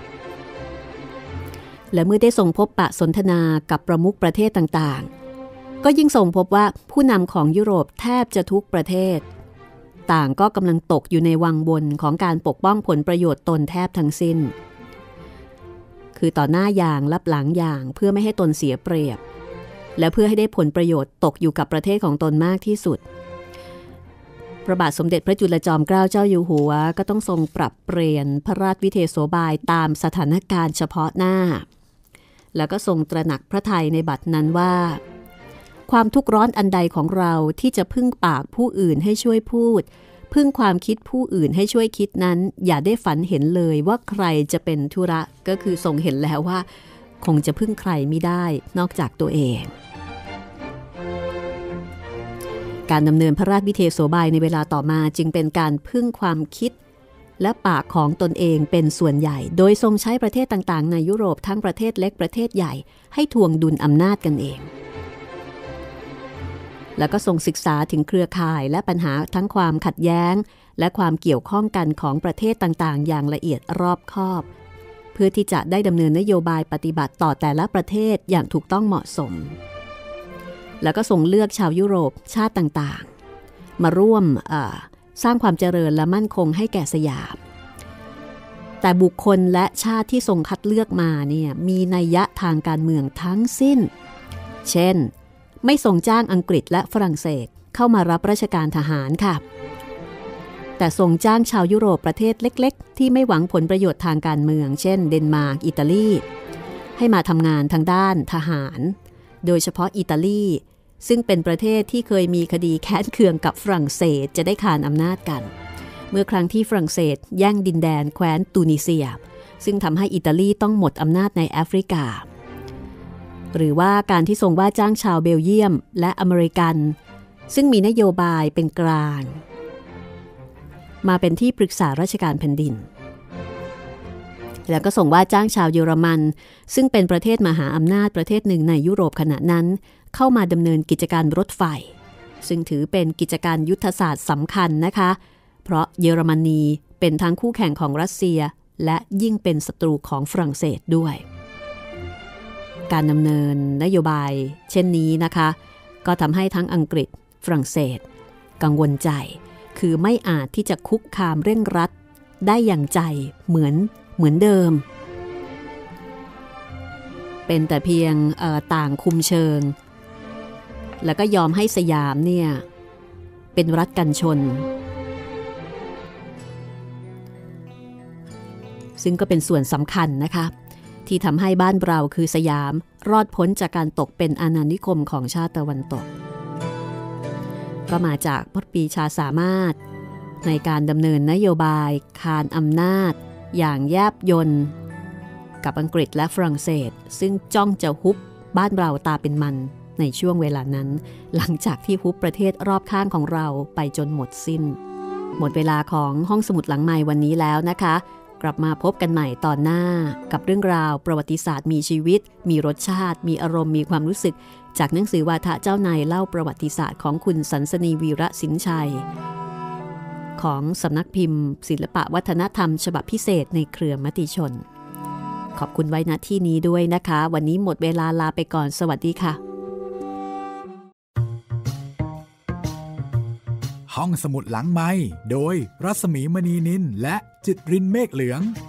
และเมื่อได้ทรงพบปะสนทนากับประมุขประเทศต่างๆก็ยิ่งทรงพบว่าผู้นำของยุโรปแทบจะทุกประเทศต่างก็กำลังตกอยู่ในวังวนของการปกป้องผลประโยชน์ตนแทบทั้งสิ้นคือต่อหน้าอย่างลับหลังอย่างเพื่อไม่ให้ตนเสียเปรียบและเพื่อให้ได้ผลประโยชน์ตกอยู่กับประเทศของตนมากที่สุดพระบาทสมเด็จพระจุลจอมเกล้าเจ้าอยู่หัวก็ต้องทรงปรับเปลี่ยนพระราชวิเทศโสบายตามสถานการณ์เฉพาะหน้าแล้วก็ทรงตระหนักพระทัยในบัดนั้นว่าความทุกข์ร้อนอันใดของเราที่จะพึ่งปากผู้อื่นให้ช่วยพูดพึ่งความคิดผู้อื่นให้ช่วยคิดนั้นอย่าได้ฝันเห็นเลยว่าใครจะเป็นธุระก็คือทรงเห็นแล้วว่าคงจะพึ่งใครไม่ได้นอกจากตัวเองการดำเนินพระราชวิเทโสบายในเวลาต่อมาจึงเป็นการพึ่งความคิดและปากของตนเองเป็นส่วนใหญ่โดยทรงใช้ประเทศต่างๆในยุโรปทั้งประเทศเล็กประเทศใหญ่ให้ทวงดุลอำนาจกันเองแล้วก็ทรงศึกษาถึงเครือข่ายและปัญหาทั้งความขัดแย้งและความเกี่ยวข้องกันของประเทศต่างๆอย่างละเอียดรอบคอบเพื่อที่จะได้ดำเนินนโยบายปฏิบัติต่อแต่ละประเทศอย่างถูกต้องเหมาะสมแล้วก็ทรงเลือกชาวยุโรปชาติต่างๆมาร่วมสร้างความเจริญและมั่นคงให้แก่สยามแต่บุคคลและชาติที่ทรงคัดเลือกมาเนี่ยมีนัยยะทางการเมืองทั้งสิ้นเช่นไม่ทรงจ้างอังกฤษและฝรั่งเศสเข้ามารับราชการทหารค่ะแต่ทรงจ้างชาวยุโรปประเทศเล็กๆที่ไม่หวังผลประโยชน์ทางการเมืองเช่นเดนมาร์กอิตาลีให้มาทำงานทางด้านทหารโดยเฉพาะอิตาลีซึ่งเป็นประเทศที่เคยมีคดีแค้นเคืองกับฝรั่งเศสจะได้ขานอำนาจกันเมื่อครั้งที่ฝรั่งเศสแย่งดินแดนแคว้นตูนิเซียซึ่งทำให้อิตาลีต้องหมดอำนาจในแอฟริกาหรือว่าการที่ทรงว่าจ้างชาวเบลเยียมและอเมริกันซึ่งมีนโยบายเป็นกลางมาเป็นที่ปรึกษาราชการแผ่นดินแล้วก็ส่งว่าจ้างชาวเยอรมันซึ่งเป็นประเทศมหาอำนาจประเทศหนึ่งในยุโรปขณะนั้นเข้ามาดำเนินกิจการรถไฟซึ่งถือเป็นกิจการยุทธศาสตร์สำคัญนะคะเพราะเยอรมนีเป็นทั้งคู่แข่งของรัสเซียและยิ่งเป็นศัตรูของฝรั่งเศสด้วยการดำเนินนโยบายเช่นนี้นะคะก็ทำให้ทั้งอังกฤษฝรั่งเศสกังวลใจคือไม่อาจที่จะคุกคามเร่งรัดได้อย่างใจเหมือนเดิมเป็นแต่เพียงต่างคุมเชิงแล้วก็ยอมให้สยามเนี่ยเป็นรัฐกันชนซึ่งก็เป็นส่วนสำคัญนะคะที่ทำให้บ้านเราคือสยามรอดพ้นจากการตกเป็นอาณานิคมของชาติตะวันตกก็มาจากพระปรีชาสามารถในการดำเนินนโยบายคานอำนาจอย่างแยบยลกับอังกฤษและฝรั่งเศสซึ่งจ้องจะฮุบบ้านเราตาเป็นมันในช่วงเวลานั้นหลังจากที่ฮุบประเทศรอบข้างของเราไปจนหมดสิ้นหมดเวลาของห้องสมุดหลังใหม่วันนี้แล้วนะคะกลับมาพบกันใหม่ตอนหน้ากับเรื่องราวประวัติศาสตร์มีชีวิตมีรสชาติมีอารมณ์มีความรู้สึกจากหนังสือวาทะเจ้านายเล่าประวัติศาสตร์ของคุณสันสนีวีระสินชัยของสำนักพิมพ์ศิลปะวัฒนธรรมฉบับพิเศษในเครือมติชนขอบคุณไว้ณที่นี้ด้วยนะคะวันนี้หมดเวลาลาไปก่อนสวัสดีค่ะห้องสมุดหลังไมค์โดยรัศมีมณีนินและจิตรินเมฆเหลือง